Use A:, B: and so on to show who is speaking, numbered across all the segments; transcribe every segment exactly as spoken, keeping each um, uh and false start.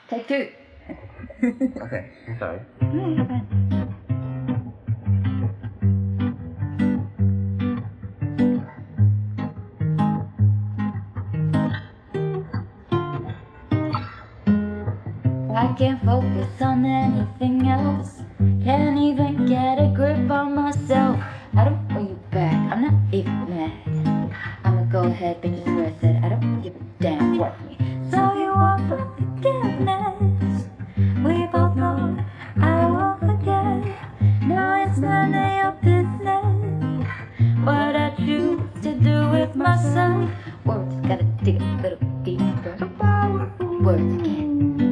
A: Take two.
B: Okay, I'm sorry.
A: I can't focus on anything else. Can't even get a grip on myself. I don't want you back, I'm not even mad. I'ma go ahead, bitch, it's worth it. I don't give a damn, work me. So you want forgiveness? We both know I won't forget. No, it's none of your business what I choose to do with myself. Words gotta dig a little deeper. Words can't.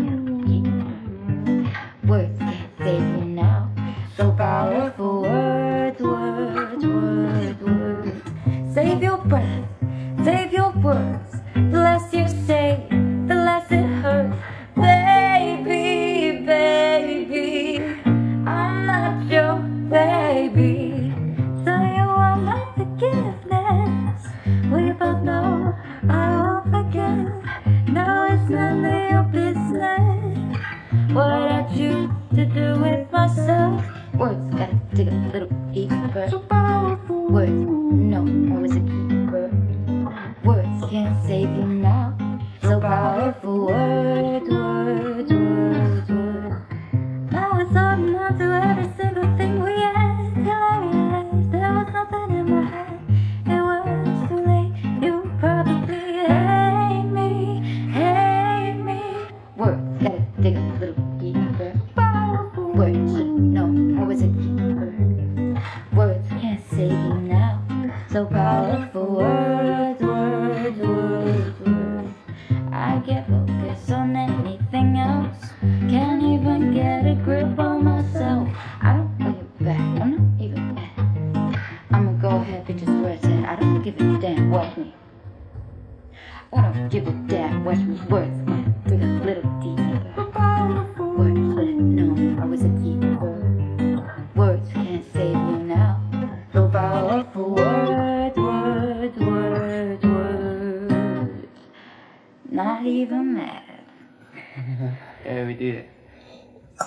A: Words can't save you now. So powerful words, words, words, words. Save your breath, save your words. The less you say, the less it hurts. Baby, baby, I'm not your baby. So you want my forgiveness? We both know I won't forget. No, it's none of your business what I choose to do with myself. Words gotta dig a little deeper. So powerful. Words, no, always a keeper. Words can't save you now. So powerful. Words, words, words, words. Now it's holding on to every single thing we had. Till I realized there was nothing in my head. It was too late. You probably hate me, hate me. Words gotta dig a little deeper. Words, no, always a keeper. Words can't save you now. So powerful. Words, words, words, words. I can't focus on anything else. Can't even get a grip on myself. I don't want you back, I'm not even mad. I'ma go ahead, bitch, it's worth it. I don't give a damn, watch me. I don't give a damn, watch me. Words can't dig a little deeper. Words, no, I was a keeper. Words can't save you now. So powerful. Words, words, words, words. Not even mad.
B: Yeah, we did it.